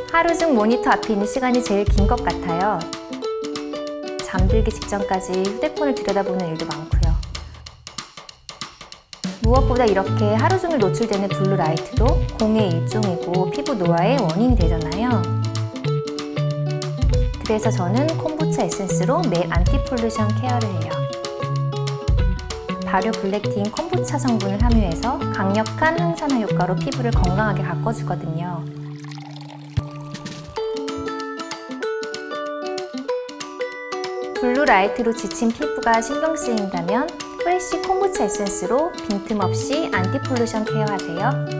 하루 중 모니터 앞에 있는 시간이 제일 긴 것 같아요. 잠들기 직전까지 휴대폰을 들여다보는 일도 많고요. 무엇보다 이렇게 하루 종일 노출되는 블루라이트도 공의 일종이고 피부 노화의 원인이 되잖아요. 그래서 저는 콤부차 에센스로 매일 안티폴루션 케어를 해요. 발효 블랙티인 콤부차 성분을 함유해서 강력한 항산화 효과로 피부를 건강하게 가꿔주거든요. 블루라이트로 지친 피부가 신경 쓰인다면 프레쉬 콤부차 에센스로 빈틈없이 안티폴루션 케어하세요.